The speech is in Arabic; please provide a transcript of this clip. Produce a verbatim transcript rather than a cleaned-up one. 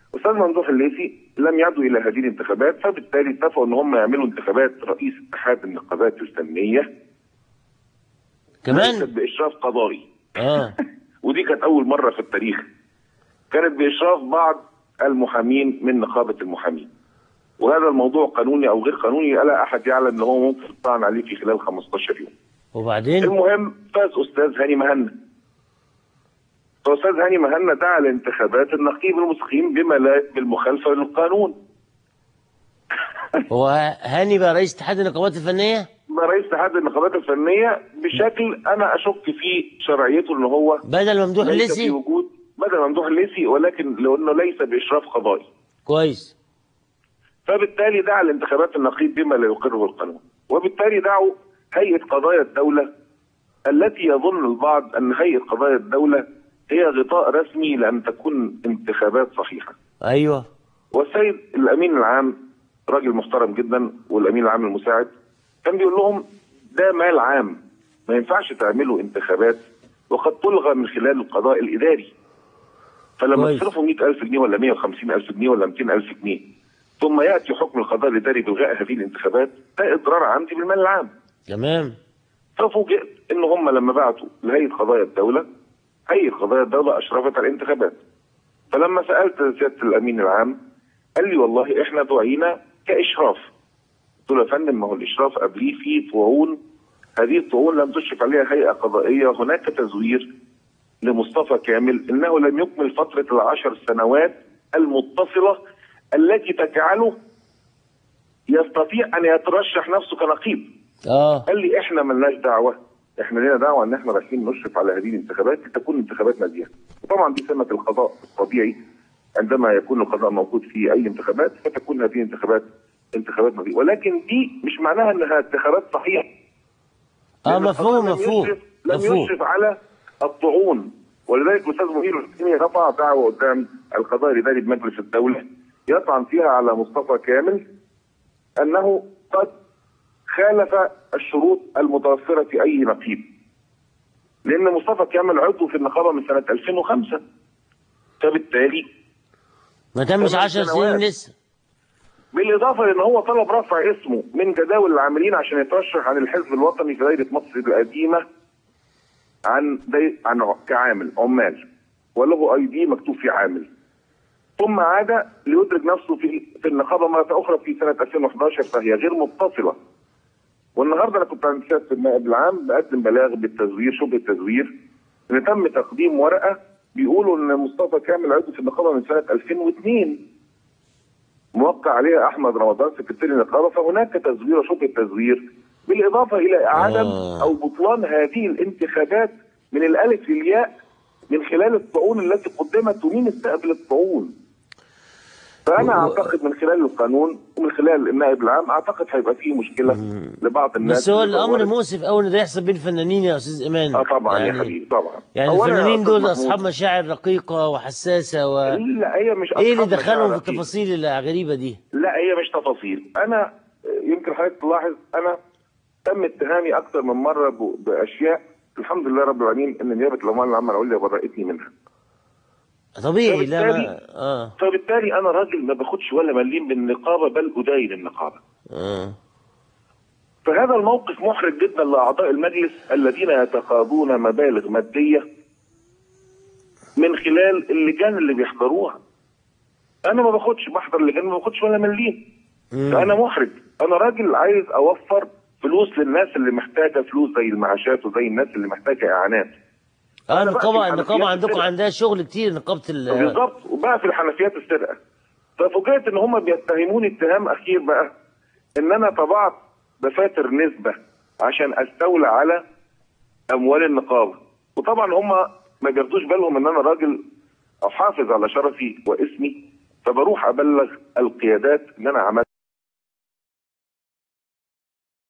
استاذ ممدوح الليثي لم يعدوا الى هذه الانتخابات، فبالتالي اتفقوا ان هم يعملوا انتخابات رئيس اتحاد النقابات الفنيه كمان ليست باشراف قضائي. اه ودي كانت اول مره في التاريخ. كانت باشراف بعض المحامين من نقابه المحامين. وهذا الموضوع قانوني او غير قانوني لا احد يعلم ان هو ممكن يطعن عليه في خلال خمستاشر يوم. وبعدين المهم فاز استاذ هاني مهنا. فاستاذ هاني مهنا دعا لانتخابات النقيب المستقيم بما لا بالمخالفه للقانون. هو هاني بقى رئيس اتحاد النقابات الفنيه؟ بقى رئيس اتحاد النقابات الفنيه بشكل انا اشك في شرعيته، ان هو بدل ممدوح ليس الليثي؟ في وجود بدل ممدوح الليثي، ولكن لانه ليس باشراف قضائي. كويس. فبالتالي دعا لانتخابات النقيب بما لا يقره القانون، وبالتالي دعوا هيئه قضايا الدوله التي يظن البعض ان هيئه قضايا الدوله هي غطاء رسمي لان تكون انتخابات صحيحه. ايوه. والسيد الامين العام راجل محترم جدا، والامين العام المساعد كان بيقول لهم ده مال عام، ما ينفعش تعملوا انتخابات وقد تلغى من خلال القضاء الاداري. فلما تصرفوا مئة ألف جنيه ولا مئة وخمسين ألف جنيه ولا مئتين ألف جنيه ثم ياتي حكم القضاء الاداري بالغاء هذه الانتخابات، ده اضرار عمدي بالمال العام. تمام. ففوجئت ان هم لما بعتوا لهيئه قضايا الدوله، هيئه قضايا الدوله اشرفت على الانتخابات. فلما سالت سياده الامين العام قال لي والله احنا دعينا كاشراف. قلت له يا فندم ما هو الاشراف قبليه في طعون، هذه الطعون لم تشرف عليها هيئه قضائيه، هناك تزوير لمصطفى كامل انه لم يكمل فتره العشر سنوات المتصله التي تجعله يستطيع ان يترشح نفسه كنقيب. اه قال لي احنا ملناش دعوه، احنا لنا دعوه ان احنا رايحين نشرف على هذه الانتخابات لتكون انتخابات نزيهه. وطبعا دي سمه القضاء الطبيعي، عندما يكون القضاء موجود في اي انتخابات فتكون هذه الانتخابات انتخابات نزيهه، ولكن دي مش معناها انها انتخابات صحيحه. اه مفهوم لم مفهوم يشرف لم مفهوم. يشرف على الطعون، ولذلك الاستاذ منير الحسيني رفع دعوه قدام القضاء الاداري بمجلس الدوله يطعن فيها على مصطفى كامل انه قد خالف الشروط المتوفره في اي نقيب. لان مصطفى كامل عضو في النقابه من سنه ألفين وخمسة، فبالتالي ما تمش عشر سنين لسه. بالاضافه لان هو طلب رفع اسمه من جداول العاملين عشان يترشح عن الحزب الوطني في دائره مصر القديمه عن دي عن كعامل عمال، وله اي دي مكتوب فيه عامل. ثم عاد ليدرك نفسه في في النقابه مره اخرى في سنه ألفين وحداشر، فهي غير متصله. والنهارده انا كنت عند سياده النائب العام بقدم بلاغ بالتزوير، شبه التزوير، ان تم تقديم ورقه بيقولوا ان مصطفى كامل عضو في النقابه من سنه ألفين واثنين موقع عليها احمد رمضان سكرتير النقابه، فهناك تزوير وشبه التزوير، بالاضافه الى عدم آه. او بطلان هذه الانتخابات من الالف للياء من خلال الطعون التي قدمت، ومين استقبل الطعون. فانا اعتقد من خلال القانون ومن خلال النائب العام اعتقد هيبقى فيه مشكله لبعض الناس. بس هو الامر مؤسف قوي ان ده يحصل بين الفنانين يا استاذ ايمان. اه طبعا يعني يا حبيبي طبعا. يعني الفنانين دول اصحاب مشاعر رقيقه وحساسه و لا هي مش ايه اللي دخلهم في التفاصيل الغريبه دي؟ لا هي مش تفاصيل. انا يمكن حضرتك تلاحظ انا تم اتهامي اكثر من مره باشياء الحمد لله رب العالمين ان نيابه الاموال العامه العليا برأتني منها. طبيعي. لا ما اه فبالتالي انا راجل ما باخدش ولا مليم بالنقابه بل اداين النقابه. اه فهذا الموقف محرج جدا لاعضاء المجلس الذين يتقاضون مبالغ ماديه من خلال اللجان اللي بيحضروها. انا ما باخدش بحضر اللجان ما باخدش ولا مليم. فانا محرج. انا راجل عايز اوفر فلوس للناس اللي محتاجه فلوس زي المعاشات وزي الناس اللي محتاجه اعانات. اه النقابه النقابه عندكم عندها شغل كتير نقابه ال بالظبط. وبقى في الحنفيات السرقه. ففوجئت ان هم بيتهموني اتهام اخير بقى ان انا طبعت دفاتر نسبه عشان استولى على اموال النقابه. وطبعا هم ما بياخدوش بالهم ان انا راجل احافظ على شرفي واسمي، فبروح ابلغ القيادات ان انا عملت